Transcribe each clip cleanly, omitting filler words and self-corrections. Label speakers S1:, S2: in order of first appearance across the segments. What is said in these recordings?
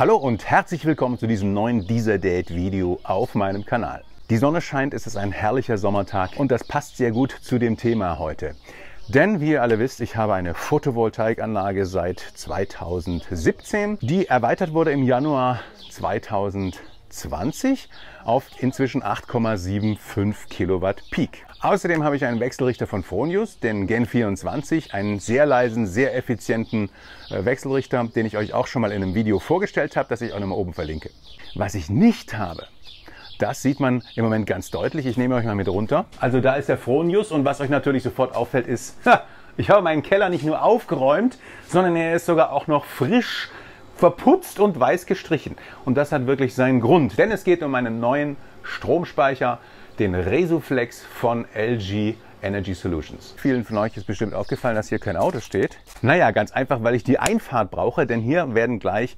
S1: Hallo und herzlich willkommen zu diesem neuen Deezer Date Video auf meinem Kanal. Die Sonne scheint, es ist ein herrlicher Sommertag und das passt sehr gut zu dem Thema heute. Denn wie ihr alle wisst, ich habe eine Photovoltaikanlage seit 2017, die erweitert wurde im Januar 2020 auf inzwischen 8,75 Kilowatt Peak. Außerdem habe ich einen Wechselrichter von Fronius, den Gen 24, einen sehr leisen, sehr effizienten Wechselrichter, den ich euch auch schon mal in einem Video vorgestellt habe, das ich auch noch mal oben verlinke. Was ich nicht habe, das sieht man im Moment ganz deutlich. Ich nehme euch mal mit runter. Also da ist der Fronius und was euch natürlich sofort auffällt ist, ich habe meinen Keller nicht nur aufgeräumt, sondern er ist sogar auch noch frisch verputzt und weiß gestrichen. Und das hat wirklich seinen Grund, denn es geht um einen neuen Stromspeicher, den Resuflex von LG Energy Solutions. Vielen von euch ist bestimmt aufgefallen, dass hier kein Auto steht. Naja, ganz einfach, weil ich die Einfahrt brauche, denn hier werden gleich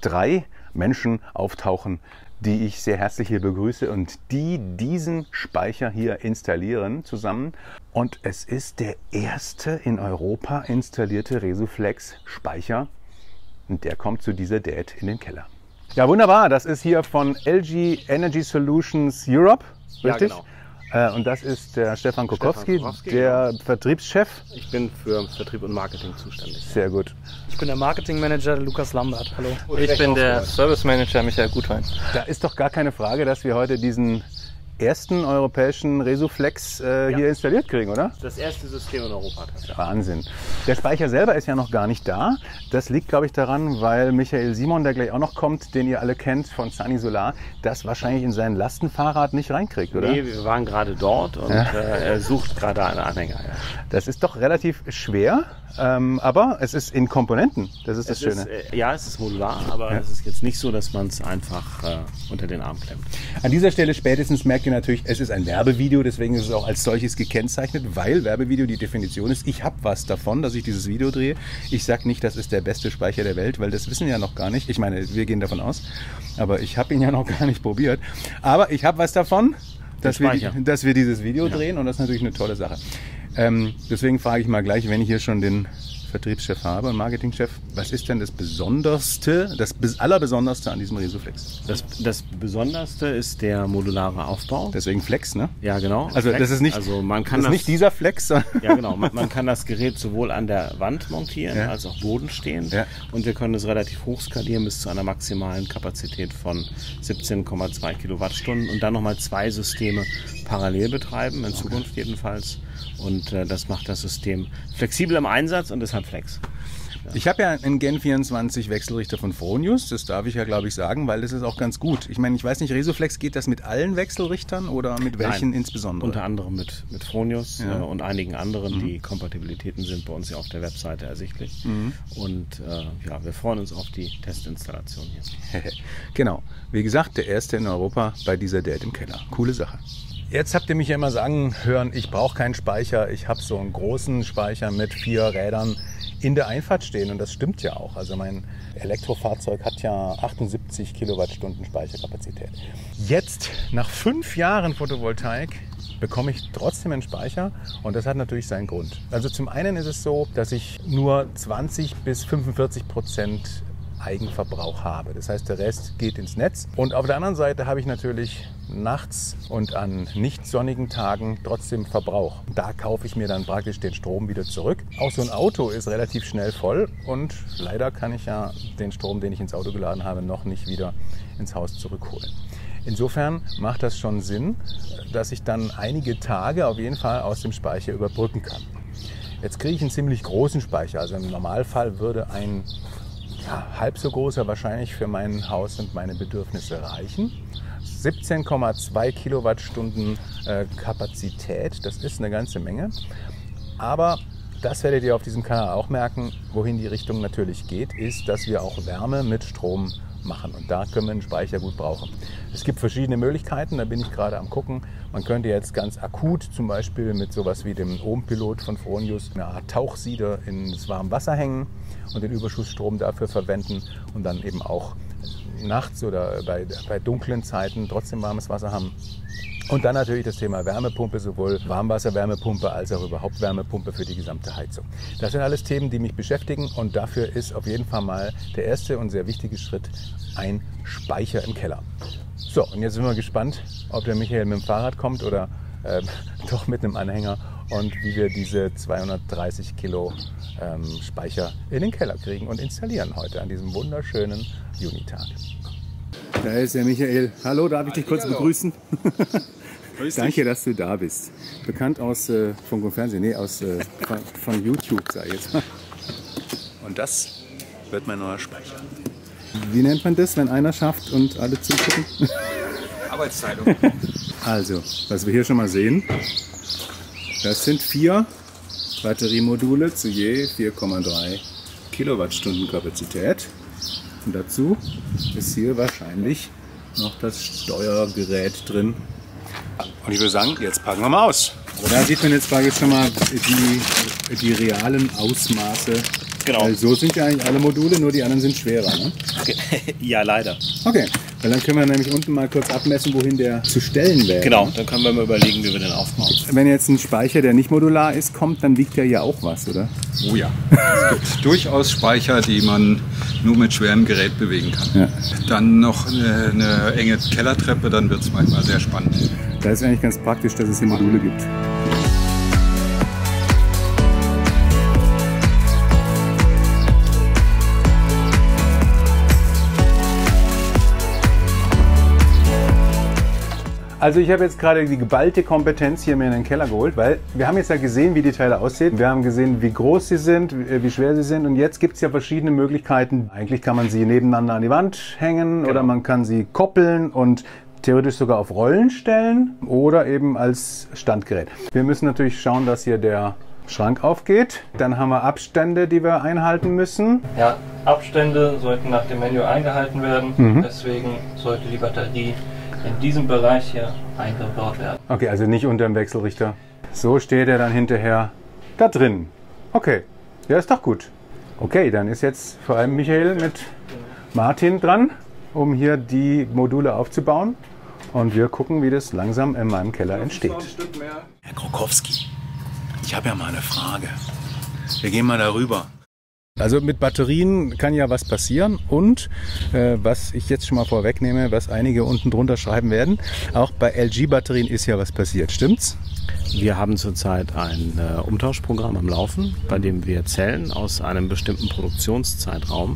S1: 3 Menschen auftauchen, die ich sehr herzlich hier begrüße und die diesen Speicher hier installieren zusammen. Und es ist der erste in Europa installierte Resuflex-Speicher und der kommt zu dieser Date in den Keller. Ja, wunderbar. Das ist hier von LG Energy Solutions Europe, richtig? Ja, genau. Und das ist der Stefan Kokowski, der Vertriebschef.
S2: Ich bin für Vertrieb und Marketing zuständig.
S1: Sehr gut.
S3: Ich bin der Marketingmanager Lukas Lambert. Hallo.
S4: Ich bin der Service Manager Michael Gutwein.
S1: Da ist doch gar keine Frage, dass wir heute diesen ersten europäischen Resuflex hier installiert kriegen, oder?
S2: Das erste System in Europa.
S1: Wahnsinn. Der Speicher selber ist ja noch gar nicht da. Das liegt, glaube ich, daran, weil Michael Simon, der gleich auch noch kommt, den ihr alle kennt von Sunny Solar, das wahrscheinlich in sein Lastenfahrrad nicht reinkriegt, oder?
S2: Nee, wir waren gerade dort und er sucht gerade einen Anhänger. Ja.
S1: Das ist doch relativ schwer, aber es ist in Komponenten. Das ist das Schöne.
S2: Ja, es ist modular, aber es ist jetzt nicht so, dass man es einfach unter den Arm klemmt.
S1: An dieser Stelle spätestens merkt ihr natürlich, es ist ein Werbevideo, deswegen ist es auch als solches gekennzeichnet, weil Werbevideo die Definition ist, ich habe was davon, dass ich dieses Video drehe. Ich sage nicht, das ist der beste Speicher der Welt, weil das wissen wir ja noch gar nicht. Ich meine, wir gehen davon aus, aber ich habe ihn ja noch gar nicht probiert. Aber ich habe was davon, dass wir dieses Video drehen und das ist natürlich eine tolle Sache. Deswegen frage ich mal gleich, wenn ich hier schon den Vertriebschef habe, einen Marketingchef, was ist denn das Besonderste, das Allerbesonderste an diesem Resuflex?
S2: Das Besonderste ist der modulare Aufbau.
S1: Deswegen Flex, ne?
S2: Ja, genau.
S1: Also
S2: Flex.
S1: das ist nicht,
S2: also man kann
S1: das ist nicht dieser Flex.
S2: Ja, genau. Man kann das Gerät sowohl an der Wand montieren, als auch bodenstehend. Ja. Und wir können es relativ hoch skalieren bis zu einer maximalen Kapazität von 17,2 Kilowattstunden und dann nochmal 2 Systeme parallel betreiben, in Zukunft jedenfalls. Und das macht das System flexibel im Einsatz und deshalb Flex. Ja.
S1: Ich habe ja einen Gen 24 Wechselrichter von Fronius, das darf ich ja glaube ich sagen, weil das ist auch ganz gut. Ich meine, ich weiß nicht, Resuflex, geht das mit allen Wechselrichtern oder mit welchen? Nein, insbesondere?
S2: Unter anderem mit Fronius und einigen anderen. Die Kompatibilitäten sind bei uns ja auf der Webseite ersichtlich. Und wir freuen uns auf die Testinstallation hier.
S1: Genau, wie gesagt, der erste in Europa bei dieser Date im Keller. Coole Sache. Jetzt habt ihr mich ja immer sagen hören, ich brauche keinen Speicher, ich habe so einen großen Speicher mit 4 Rädern in der Einfahrt stehen und das stimmt ja auch. Also mein Elektrofahrzeug hat ja 78 Kilowattstunden Speicherkapazität. Jetzt, nach 5 Jahren Photovoltaik, bekomme ich trotzdem einen Speicher und das hat natürlich seinen Grund. Also zum einen ist es so, dass ich nur 20 bis 45% Eigenverbrauch habe. Das heißt, der Rest geht ins Netz. Und auf der anderen Seite habe ich natürlich nachts und an nicht sonnigen Tagen trotzdem Verbrauch. Da kaufe ich mir dann praktisch den Strom wieder zurück. Auch so ein Auto ist relativ schnell voll und leider kann ich ja den Strom, den ich ins Auto geladen habe, noch nicht wieder ins Haus zurückholen. Insofern macht das schon Sinn, dass ich dann einige Tage auf jeden Fall aus dem Speicher überbrücken kann. Jetzt kriege ich einen ziemlich großen Speicher. Also im Normalfall würde ein halb so großer wahrscheinlich für mein Haus und meine Bedürfnisse reichen. 17,2 Kilowattstunden Kapazität, das ist eine ganze Menge. Aber das werdet ihr auf diesem Kanal auch merken, wohin die Richtung natürlich geht, ist, dass wir auch Wärme mit Strom machen. Und da können wir einen Speicher gut brauchen. Es gibt verschiedene Möglichkeiten, da bin ich gerade am gucken. Man könnte jetzt ganz akut zum Beispiel mit sowas wie dem Ohm-Pilot von Fronius eine Art Tauchsieder ins warme Wasser hängen und den Überschussstrom dafür verwenden und dann eben auch nachts oder bei dunklen Zeiten trotzdem warmes Wasser haben. Und dann natürlich das Thema Wärmepumpe, sowohl Warmwasserwärmepumpe als auch überhaupt Wärmepumpe für die gesamte Heizung. Das sind alles Themen, die mich beschäftigen und dafür ist auf jeden Fall mal der erste und sehr wichtige Schritt ein Speicher im Keller. So, und jetzt sind wir gespannt, ob der Michael mit dem Fahrrad kommt oder doch mit einem Anhänger und wie wir diese 230 Kilo Speicher in den Keller kriegen und installieren heute an diesem wunderschönen Junitag. Da ist der Michael. Hallo, darf ich dich kurz begrüßen? Danke, dass du da bist. Bekannt aus Funk und Fernsehen, nee, von YouTube, sag ich jetzt mal. Und das wird mein neuer Speicher. Wie nennt man das, wenn einer schafft und alle zugucken?
S5: Arbeitsteilung.
S1: Also, was wir hier schon mal sehen, das sind 4 Batteriemodule zu je 4,3 Kilowattstunden Kapazität. Und dazu ist hier wahrscheinlich noch das Steuergerät drin. Und ich würde sagen, jetzt packen wir mal aus. Also da sieht man jetzt schon mal die realen Ausmaße.
S2: Genau.
S1: Weil so sind ja eigentlich alle Module, nur die anderen sind schwerer. Ne?
S2: Ja, leider.
S1: Okay, weil dann können wir nämlich unten mal kurz abmessen, wohin der zu stellen wäre.
S2: Genau, dann können wir mal überlegen, wie wir den aufbauen.
S1: Wenn jetzt ein Speicher, der nicht modular ist, kommt, dann wiegt der ja auch was, oder?
S5: Oh ja, es gibt durchaus Speicher, die man nur mit schwerem Gerät bewegen kann.
S1: Ja.
S5: Dann noch eine enge Kellertreppe, dann wird es manchmal sehr spannend.
S1: Da ist eigentlich ganz praktisch, dass es hier Module gibt. Also ich habe jetzt gerade die geballte Kompetenz hier mir in den Keller geholt, weil wir haben jetzt ja gesehen, wie die Teile aussehen. Wir haben gesehen, wie groß sie sind, wie schwer sie sind und jetzt gibt es ja verschiedene Möglichkeiten. Eigentlich kann man sie nebeneinander an die Wand hängen oder man kann sie koppeln und theoretisch sogar auf Rollen stellen oder eben als Standgerät. Wir müssen natürlich schauen, dass hier der Schrank aufgeht. Dann haben wir Abstände, die wir einhalten müssen.
S4: Ja, Abstände sollten nach dem Menü eingehalten werden. Deswegen sollte die Batterie in diesem Bereich hier eingebaut werden.
S1: Okay, also nicht unter dem Wechselrichter. So steht er dann hinterher da drin. Okay, ja, ist doch gut. Okay, dann ist jetzt vor allem Michael mit Martin dran, um hier die Module aufzubauen. Und wir gucken, wie das langsam in meinem Keller entsteht. Herr Krokowski, ich habe ja mal eine Frage. Wir gehen mal darüber. Also mit Batterien kann ja was passieren und was ich jetzt schon mal vorwegnehme, was einige unten drunter schreiben werden, auch bei LG-Batterien ist ja was passiert, stimmt's?
S2: Wir haben zurzeit ein Umtauschprogramm am Laufen, bei dem wir Zellen aus einem bestimmten Produktionszeitraum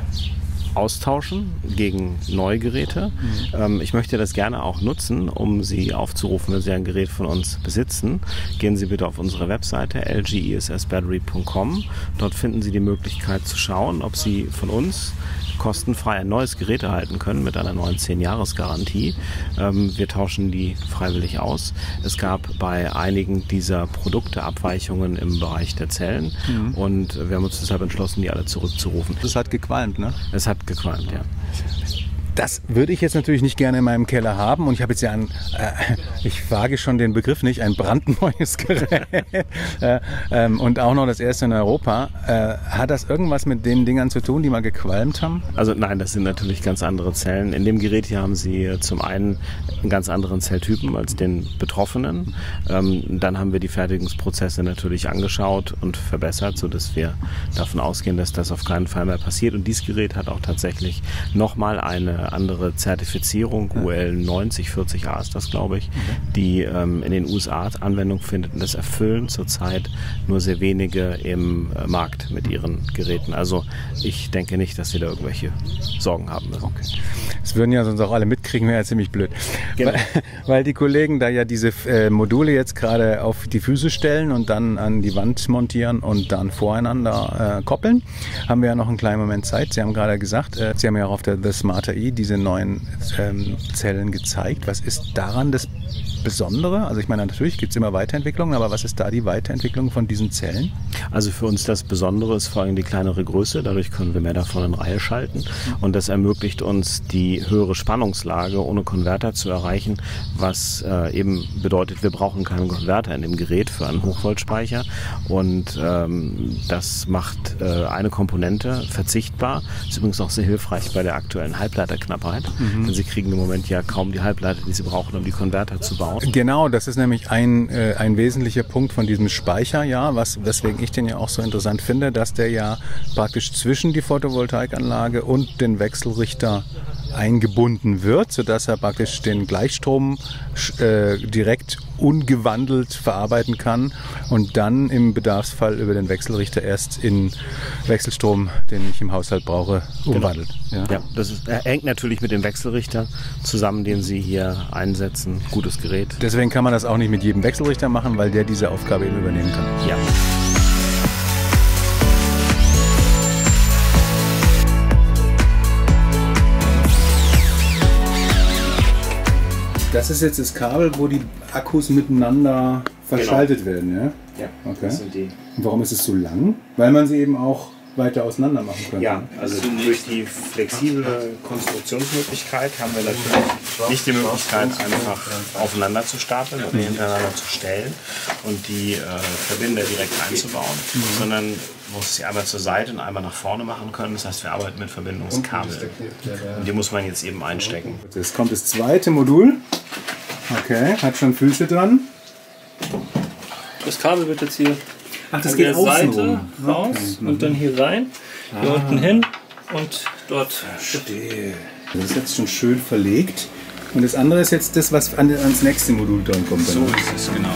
S2: austauschen gegen neue Geräte. Ich möchte das gerne auch nutzen, um Sie aufzurufen, wenn Sie ein Gerät von uns besitzen. Gehen Sie bitte auf unsere Webseite lgessbattery.com. Dort finden Sie die Möglichkeit zu schauen, ob Sie von uns kostenfrei ein neues Gerät erhalten können mit einer neuen 10-Jahres-Garantie. Wir tauschen die freiwillig aus. Es gab bei einigen dieser Produkte Abweichungen im Bereich der Zellen und wir haben uns deshalb entschlossen, die alle zurückzurufen.
S1: Das hat gequalmt, ne?
S2: Es hat gequalmt, ja.
S1: Das würde ich jetzt natürlich nicht gerne in meinem Keller haben und ich habe jetzt ja ich wage schon den Begriff nicht, ein brandneues Gerät und auch noch das erste in Europa. Hat das irgendwas mit den Dingern zu tun, die mal gequalmt haben?
S2: Also nein, das sind natürlich ganz andere Zellen. In dem Gerät hier haben Sie zum einen einen ganz anderen Zelltypen als den betroffenen. Dann haben wir die Fertigungsprozesse natürlich angeschaut und verbessert, sodass wir davon ausgehen, dass das auf keinen Fall mehr passiert. Und dieses Gerät hat auch tatsächlich nochmal eine andere Zertifizierung, UL 9040A ist das, glaube ich, die in den USA Anwendung findet. Und das erfüllen zurzeit nur sehr wenige im Markt mit ihren Geräten. Also ich denke nicht, dass wir da irgendwelche Sorgen haben müssen.
S1: Okay. Das würden ja sonst auch alle mitkriegen, wäre ja ziemlich blöd. Genau. Weil die Kollegen da ja diese Module jetzt gerade auf die Füße stellen und dann an die Wand montieren und dann voreinander koppeln. Haben wir ja noch einen kleinen Moment Zeit. Sie haben gerade gesagt, Sie haben ja auch auf der The Smarter E diese neuen Zellen gezeigt. Was ist daran das Besondere? Also ich meine, natürlich gibt es immer Weiterentwicklungen, aber was ist da die Weiterentwicklung von diesen Zellen?
S2: Also für uns das Besondere ist vor allem die kleinere Größe. Dadurch können wir mehr davon in Reihe schalten. Und das ermöglicht uns, die höhere Spannungslage ohne Konverter zu erreichen, was eben bedeutet, wir brauchen keinen Konverter in dem Gerät für einen Hochvoltspeicher. Und das macht eine Komponente verzichtbar. Ist übrigens auch sehr hilfreich bei der aktuellen Halbleiterknappheit. Denn Sie kriegen im Moment ja kaum die Halbleiter, die Sie brauchen, um die Konverter zu bauen. aus.
S1: Genau, das ist nämlich ein wesentlicher Punkt von diesem Speicher, ja, weswegen ich den ja auch so interessant finde, dass der ja praktisch zwischen die Photovoltaikanlage und den Wechselrichter eingebunden wird, sodass er praktisch den Gleichstrom direkt ungewandelt verarbeiten kann und dann im Bedarfsfall über den Wechselrichter erst in Wechselstrom, den ich im Haushalt brauche, umwandelt.
S2: Genau. Ja, das hängt natürlich mit dem Wechselrichter zusammen, den Sie hier einsetzen. Gutes Gerät.
S1: Deswegen kann man das auch nicht mit jedem Wechselrichter machen, weil der diese Aufgabe eben übernehmen kann.
S2: Ja.
S1: Das ist jetzt das Kabel, wo die Akkus miteinander verschaltet werden, ja?
S2: Ja,
S1: okay.
S2: Das sind die.
S1: Und warum ist es so lang? Weil man sie eben auch weiter auseinander machen kann.
S2: Ja, also durch die flexible Konstruktionsmöglichkeit haben wir natürlich nicht die Möglichkeit, einfach aufeinander zu stapeln oder hintereinander zu stellen und die Verbinder direkt einzubauen, sondern muss sie einmal zur Seite und einmal nach vorne machen können. Das heißt, wir arbeiten mit Verbindungskabeln. Und die muss man jetzt eben einstecken.
S1: Jetzt kommt das zweite Modul. Okay, hat schon Füße dran.
S4: Das Kabel wird jetzt hier
S1: Ach, das
S4: an
S1: geht
S4: der
S1: außen
S4: Seite
S1: rum.
S4: raus und dann hier rein, hier unten hin und dort.
S1: Verstehe. Das ist jetzt schon schön verlegt. Und das andere ist jetzt das, was ans nächste Modul dran kommt.
S5: So ist es, genau.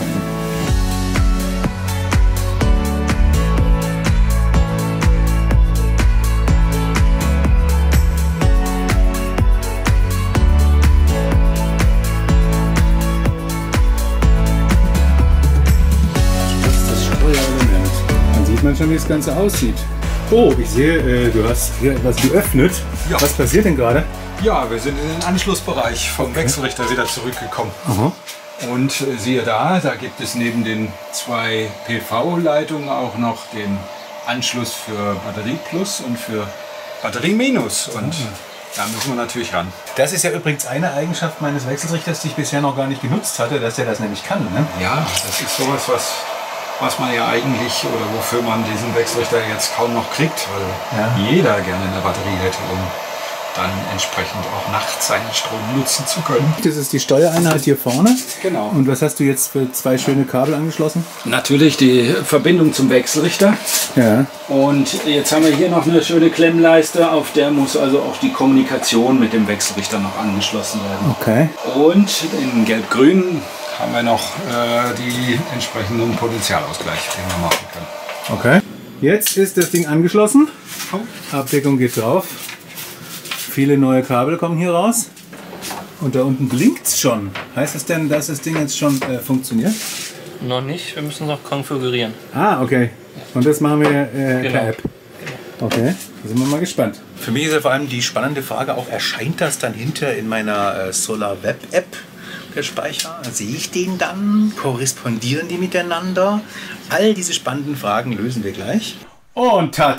S1: Schon, wie das Ganze aussieht. Oh, ich sehe, du hast hier was geöffnet.
S5: Ja.
S1: Was passiert denn gerade?
S5: Ja, wir sind in den Anschlussbereich vom Wechselrichter wieder zurückgekommen.
S1: Aha.
S5: Und siehe da gibt es neben den 2 PV-Leitungen auch noch den Anschluss für Batterie Plus und für Batterie Minus. Und da müssen wir natürlich ran.
S1: Das ist ja übrigens eine Eigenschaft meines Wechselrichters, die ich bisher noch gar nicht genutzt hatte, dass der das nämlich kann. Ne?
S5: Ja, das ist sowas, was man ja eigentlich oder wofür man diesen Wechselrichter jetzt kaum noch kriegt, weil jeder gerne eine Batterie hätte, um dann entsprechend auch nachts seinen Strom nutzen zu können.
S1: Das ist die Steuereinheit hier vorne.
S5: Genau.
S1: Und was hast du jetzt für 2 schöne Kabel angeschlossen?
S5: Natürlich die Verbindung zum Wechselrichter.
S1: Ja.
S5: Und jetzt haben wir hier noch eine schöne Klemmleiste, auf der muss also auch die Kommunikation mit dem Wechselrichter noch angeschlossen werden.
S1: Okay.
S5: Und in Gelb-Grün haben wir noch die entsprechenden Potenzialausgleich, den wir machen können.
S1: Okay. Jetzt ist das Ding angeschlossen. Abdeckung geht drauf. Viele neue Kabel kommen hier raus. Und da unten blinkt es schon. Heißt es denn, dass das Ding jetzt schon funktioniert?
S4: Noch nicht, wir müssen es noch konfigurieren.
S1: Ah, okay. Und das machen wir
S4: Genau.
S1: per App. Okay, da sind wir mal gespannt. Für mich ist ja vor allem die spannende Frage auch, erscheint das dann hinter in meiner Solar Web App? Der Speicher? Sehe ich den dann? Korrespondieren die miteinander? All diese spannenden Fragen lösen wir gleich. Und ta!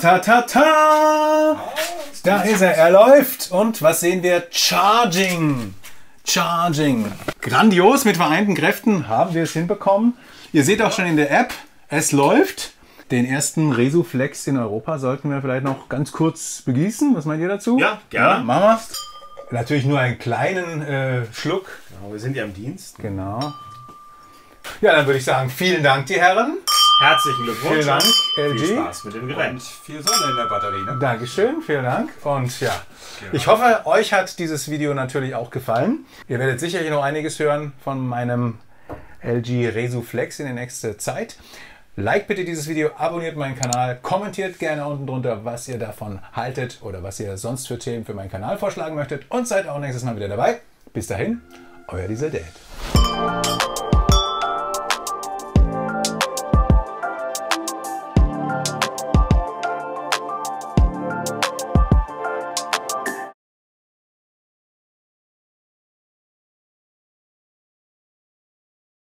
S1: Da ist er läuft. Und was sehen wir? Charging. Grandios, mit vereinten Kräften haben wir es hinbekommen. Ihr seht auch schon in der App, es läuft. Den ersten Resuflex in Europa sollten wir vielleicht noch ganz kurz begießen. Was meint ihr dazu?
S2: Ja, gerne.
S1: Ja, machen wir. Natürlich nur einen kleinen Schluck.
S2: Genau, wir sind ja im Dienst.
S1: Genau. Ja, dann würde ich sagen, vielen Dank, die Herren.
S2: Herzlichen Glückwunsch.
S1: Vielen Dank,
S2: Viel
S1: LG.
S2: Spaß mit dem Gerät.
S5: Und viel Sonne in der Batterie, ne?
S1: Dankeschön, vielen Dank. Und ja, ich hoffe, euch hat dieses Video natürlich auch gefallen. Ihr werdet sicherlich noch einiges hören von meinem LG Resuflex in der nächsten Zeit. Like bitte dieses Video, abonniert meinen Kanal, kommentiert gerne unten drunter, was ihr davon haltet oder was ihr sonst für Themen für meinen Kanal vorschlagen möchtet und seid auch nächstes Mal wieder dabei. Bis dahin, euer Diesel Dad.